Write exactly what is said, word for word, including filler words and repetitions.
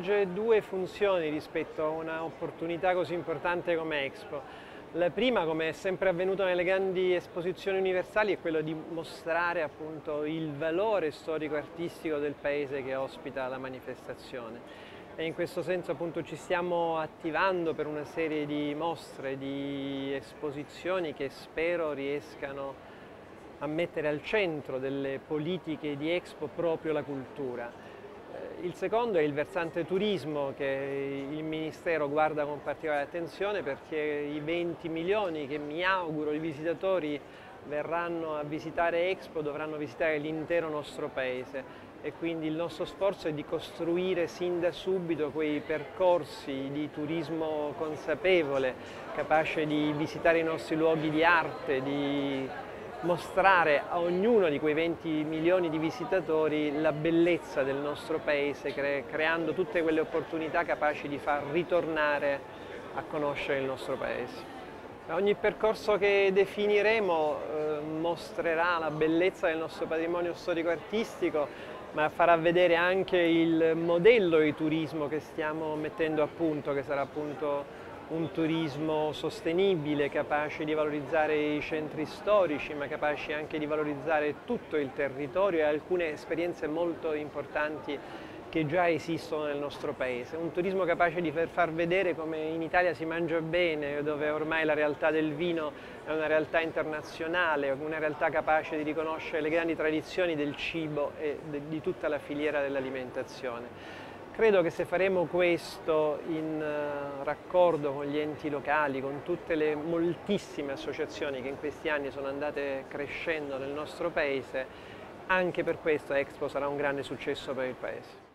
svolge due funzioni rispetto a un'opportunità così importante come Expo. La prima, come è sempre avvenuto nelle grandi esposizioni universali, è quello di mostrare appunto il valore storico-artistico del paese che ospita la manifestazione. E in questo senso appunto ci stiamo attivando per una serie di mostre, di esposizioni che spero riescano a mettere al centro delle politiche di Expo proprio la cultura. Il secondo è il versante turismo, che il Ministero guarda con particolare attenzione, perché i venti milioni che mi auguro i visitatori verranno a visitare Expo dovranno visitare l'intero nostro paese, e quindi il nostro sforzo è di costruire sin da subito quei percorsi di turismo consapevole, capace di visitare i nostri luoghi di arte, di mostrare a ognuno di quei venti milioni di visitatori la bellezza del nostro paese, cre creando tutte quelle opportunità capaci di far ritornare a conoscere il nostro paese. Ogni percorso che definiremo eh, mostrerà la bellezza del nostro patrimonio storico-artistico, ma farà vedere anche il modello di turismo che stiamo mettendo a punto, che sarà appunto un turismo sostenibile, capace di valorizzare i centri storici, ma capace anche di valorizzare tutto il territorio e alcune esperienze molto importanti che già esistono nel nostro paese. Un turismo capace di far vedere come in Italia si mangia bene, dove ormai la realtà del vino è una realtà internazionale, una realtà capace di riconoscere le grandi tradizioni del cibo e di tutta la filiera dell'alimentazione. Credo che se faremo questo in raccordo con gli enti locali, con tutte le moltissime associazioni che in questi anni sono andate crescendo nel nostro paese, anche per questo Expo sarà un grande successo per il Paese.